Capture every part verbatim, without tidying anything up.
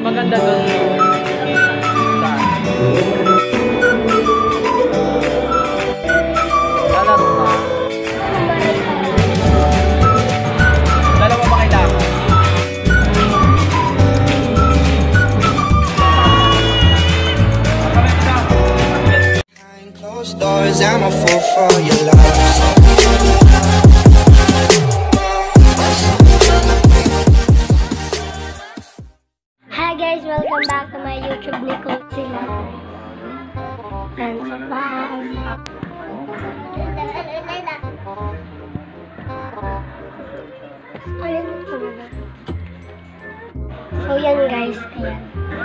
maganda doon. Lalaro ka. Dalawa ba kailangan? Closed doors, I'm a fool for your love. Hi guys, welcome back to my YouTube, Nicole Sila. And bye. So yan guys, ayan.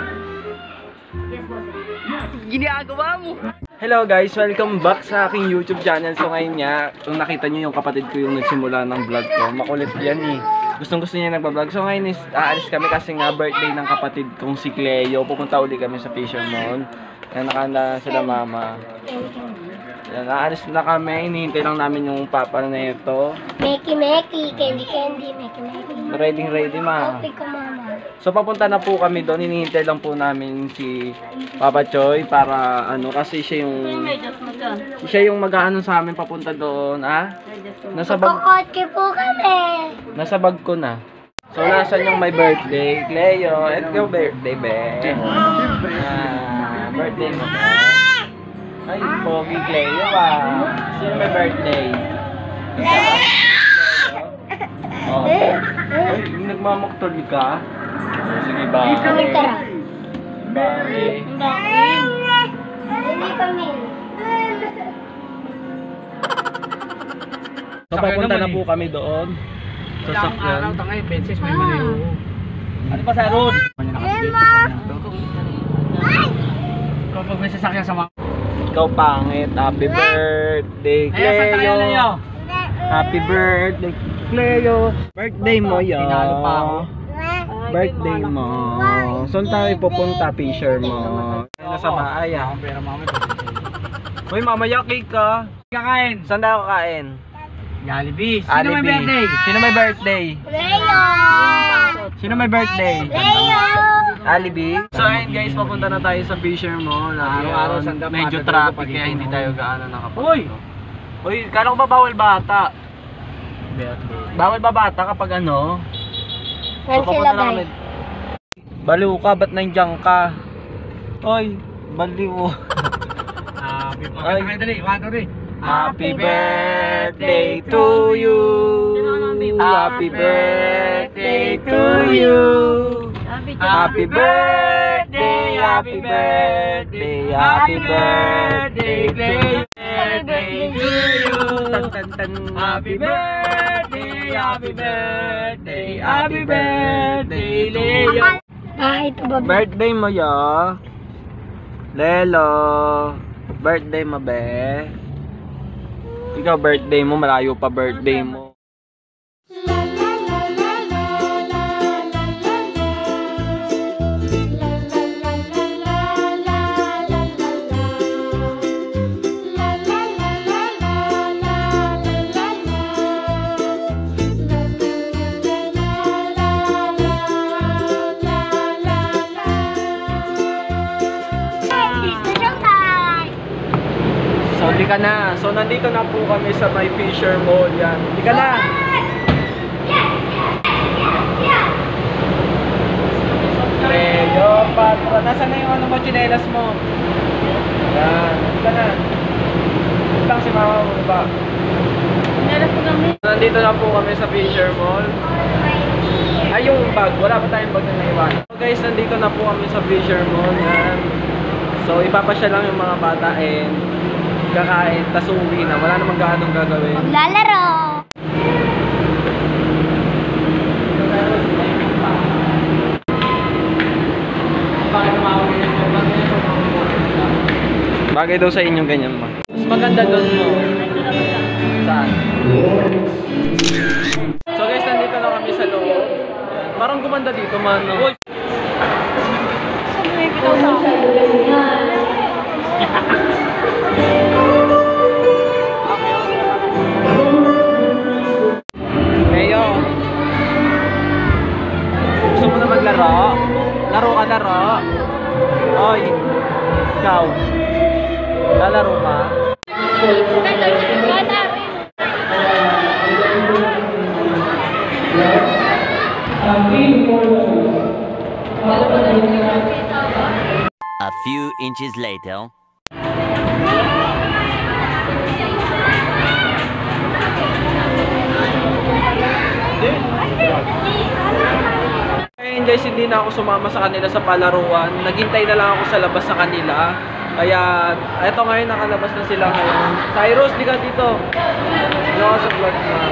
Ginagawa mo! Hello guys, welcome back sa aking YouTube channel. So ngayon nga, kung nakita nyo yung kapatid ko yung nagsimula ng vlog ko, makulit yan eh. Gustong gusto niya nagbablog. So ngayon is, aalis kami kasi nga birthday ng kapatid kong si Cleo. Pupunta uli kami sa Fisher Mall. Yan, nakahanda sila mama. Yan, aalis na kami. Hinihintay lang namin yung papa na ito. Meki Meki, Candy Candy, Meki Meki. Ready ready ma. Okay ko mama. So papunta na po kami doon. Hinihintay lang po namin si Papa Choy para ano kasi siya yung siya yung mag-aano sa amin papunta doon, ah? Nasa bag Kukotke po kami. Nasa bag ko na. So nasan yung my birthday? Cleo, et go birthday be. Ah, birthday mo. Ay, pogi Cleo ah. Sino may birthday? Oh. Ay, nagmamaktol ka? Sige ba? Kami tara. Bakit? Hindi kami. So papunta na po kami doon. Sa sakyan. Araw tangay, benses may maliw. Ano pa sa road? Kapag may sasakyan sa mga... Ikaw pangit. Happy birthday, Cleo. Happy birthday, Cleo. Birthday mo yun. Tinalo pa ako. Birthday mo. Saan tayo pupunta, Fisher mo? Nasa bahay ah. Pero mama, Uy, mamaya cake ka. kakain. Saan tayo kakain? Jollibee. Sino may birthday? Sino may birthday? Leo! Sino may birthday? Leo! Alibi. So ayun guys, papunta na tayo sa Fisher Mall. Araw-araw Ayun, sanda pa, medyo dadalo traffic pa dito. kaya hindi tayo gaano nakapunta. Uy! Uy, kala ko ba bawal bata? Birthday. Bawal ba bata kapag ano? Yan sila guys. Baliw ka, ba't nandiyan ka? Oy, baliw. Happy Ay. birthday. Dali, one, two, three. Happy birthday to you. Happy birthday to you. Happy birthday, happy birthday, happy birthday, birthday to you. Tan tan tan. Happy birthday, happy birthday, happy birthday, Leo. Ah, ito ba? Birthday mo ya. Lelo. Birthday mo be. Ikaw birthday mo, malayo pa birthday mo. So, di ka na. So, nandito na po kami sa may Fisher Mall. Yan. Di ka na. Leo, patro. Nasaan na yung ano mo, chinelas mo? Yan. Di ka na. Ito lang si mama mo ba? Chinelas po kami. Nandito na po kami sa Fisher Mall. Ay, yung bag. Wala pa tayong bag na naiwan. So, guys, nandito na po kami sa Fisher Mall. Yan. So, ipapasya lang yung mga bata and kakain, tas uuwi na. Wala namang gaanong gagawin. Maglalaro. Bagay daw sa inyong ganyan ma. Mas maganda doon mo. Saan? So guys, nandito na kami sa loob. Parang gumanda dito man. No? May bitaw sa Leo, gusto mo na maglaro? Laro ka laro? Oy, ikaw. Lalaro ka? A few inches later. Ngayon guys, hindi na ako sumama sa kanila sa palaruan. Naghintay na lang ako sa labas sa kanila. Kaya, eto ngayon, nakalabas na sila ngayon. Cyrus, di ka dito. Ano ka sa vlog na?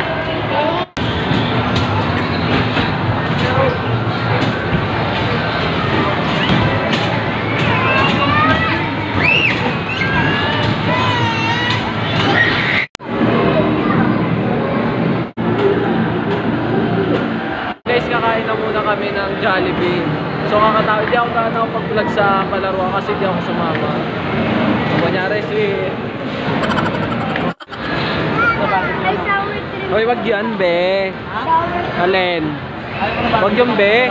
Guys, kakain na muna kami ng Jollibee. So kakatawa, hindi ako na ako pag-vlog sa palaruan kasi hindi ako sumama. So kunyari si... Ay, sour cream. Hoy, wag yan, be. Sour Alin? Wag yung be.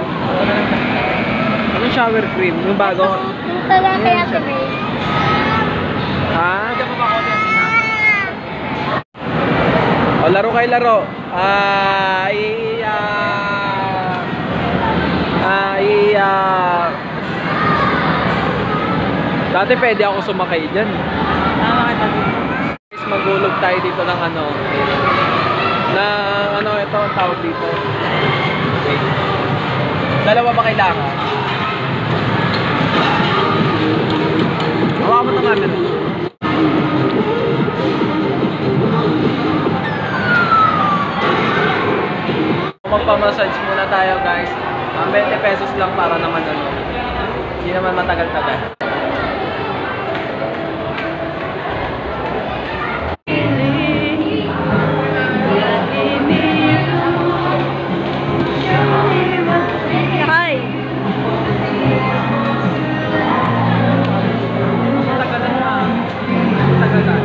Anong shower cream? Yung bago? Yung tala kaya ito, babe. Ha? O, laro kayo, laro. Ay, ah... Ay, ah... Dati pwede ako sumakay dyan. Guys, magulog tayo dito ng ano. Na, ano, ito, ang tawag dito. Okay. Dalawa ba kailangan? Hawakan mo ito namin. Magpamassage muna tayo guys. Ang twenty pesos lang para naman ano. Hindi naman matagal-tagal. Hi! Matagalan na. Matagalan.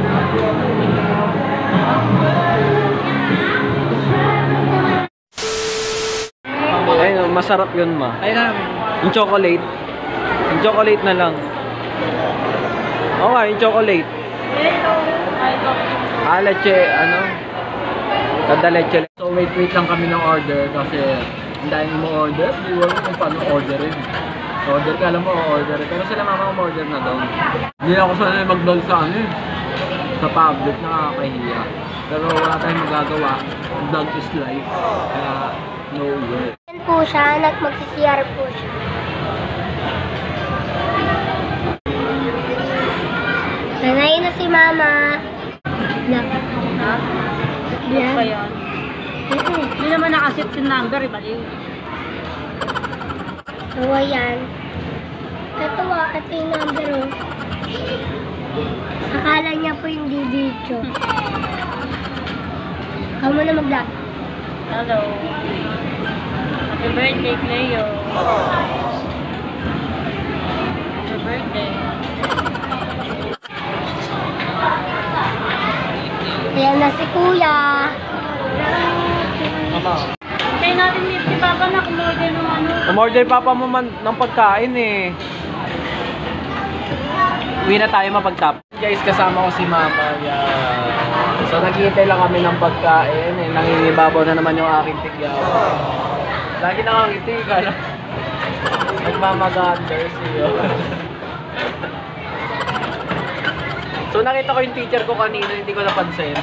Ayun, masarap yun ma. Ayun na. Yung chocolate. Yung chocolate na lang. Oo nga, yung chocolate. Ah, leche, ano? Kada leche. So wait, wait lang kami ng order kasi ang dahil mo order, hindi ko alam kung paano orderin. Order ka, alam mo, order. Pero sila mama order na daw. Hindi ako sanay mag-vlog sa ano eh. Sa public, nakakahiya. Pero wala tayong magagawa. Vlog is life. Kaya, no way. Yan po siya, nag-mag-C R po siya. Nanay na si Mama. Na. Ha? Yan. Ba yan? Mm-mm. Hindi naman nakasit yung number, eh, baliw. So, ayan. Ito ah, ito yung number oh. Akala niya po yung didito. Ikaw mo na mag-lock. Hello. Happy birthday, Cleo. Happy birthday. Ayan na si Kuya. Mama. Hintayin natin ni si Papa na kumorder ng ano. Umorder papa mo man ng pagkain eh. Uwi na tayo mapagtap. Guys, kasama ko si Mama. Yan. So naghihintay lang kami ng pagkain eh. Nangingibabaw na naman yung aking tigyaw. Lagi nakangiti, kala. Nagmamaganders siya. So nakita ko yung teacher ko kanina, hindi ko napansin.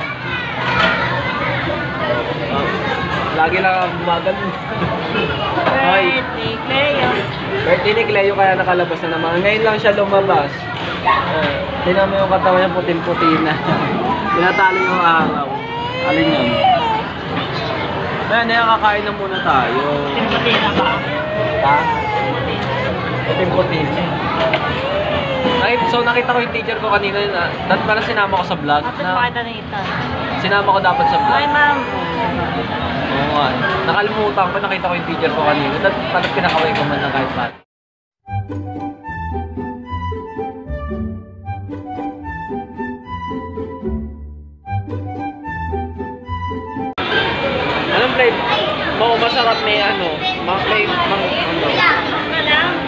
Ah, lagi lang ang bumagal. Hoy. Birthday, Cleo. Birthday ni Cleo kaya nakalabas na naman. Ngayon lang siya lumabas. Uh, Tingnan mo yung katawan niya puting-puti na. Tinatalo yung araw. Alin yun? Ayan, ayan, kakain na muna tayo. Timputi na ba? Ha? Puting-puti na. Nakita, so nakita ko yung teacher ko kanina na dati pala sinama ko sa vlog. Tapos Na, pakita na ito. sinama ko dapat sa vlog. Hi, ma'am. Oo nga. Nakalimutan ko, nakita ko yung teacher ko kanina. Dati pala pinakaway ko man na kahit pa. Anong flavor? Oo, masarap may ano. Mga flavor, mga ano. Ka lang.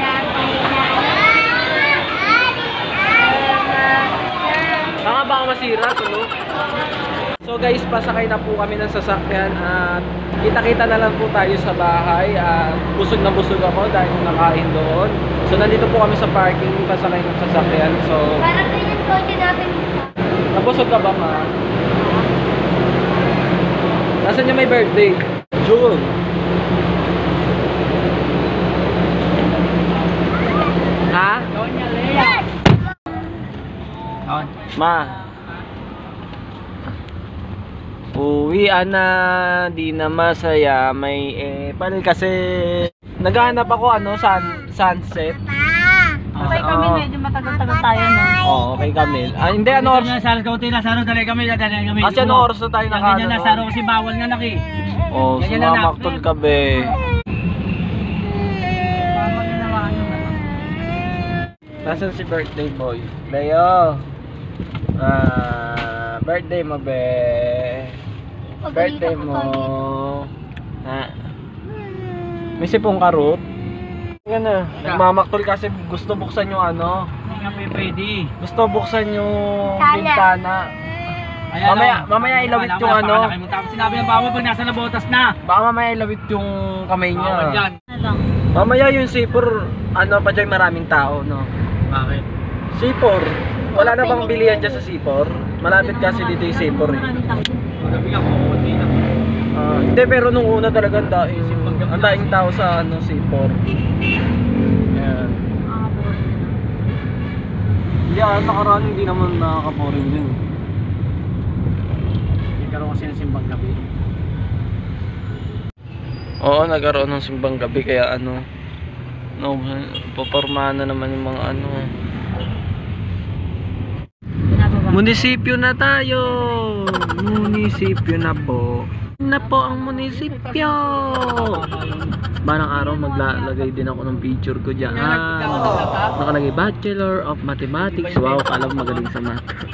nasira, tulo. So guys, pasakay na po kami ng sasakyan at kita-kita na lang po tayo sa bahay. At busog na busog ako dahil nakain doon. So nandito po kami sa parking, pasakay ng sasakyan. So, Parang ganyan kotse natin. nabusog ka ba, ma? Nasaan niya may birthday? June. Ha? Ma. Uwian na, di na masaya, may epal kasi naghahanap ako ano, sun, sunset. Okay kami, medyo matagal-tagal tayo, no? Oo, okay kami. Ah, hindi, ano oras? Saros ka uti na, saros dali kami, dali kami. Kasi ano oras na tayo naka Ganyan na, ano? saros kasi bawal nga laki. Oo, Ganyan na, sumamaktol ka be. Nasaan si birthday boy? Leo. Ah, birthday mo be. Birthday mo. Ha? May sipong karot? Yan na. Nagmamaktol kasi gusto buksan yung ano. Hindi nga pwede. Gusto buksan yung Bintana. bintana. Mamaya, mamaya ilawit yung ano. Tapos sinabi ng bawal pag nasa nabotas na. Baka mamaya ilawit yung kamay Bawal niya. dyan. Ano lang? Mamaya yung sipor, ano pa dyan maraming tao, no? Bakit? Sipor. Wala na bang bilihan dyan sa sipor? Malapit kasi dito yung sipor eh. Maraming tao. Magabi ka, kukunti na. Ah, hindi, pero nung una talaga ang daing, ang daing tao sa ano, sipor. Ayan. Ah, boring. Hindi, ah, nakaraan hindi naman nakaka-boring din. Nagkaroon kasi ng simbang gabi. Oo, nagkaroon ng simbang gabi kaya ano, no, papormahan na naman yung mga ano. Binababa. Munisipyo na tayo! Munisipyo na po. Na po ang munisipyo! Barang araw maglalagay din ako ng picture ko dyan. Ah, nakalagay Bachelor of Mathematics. Wow, kala mo magaling sa math.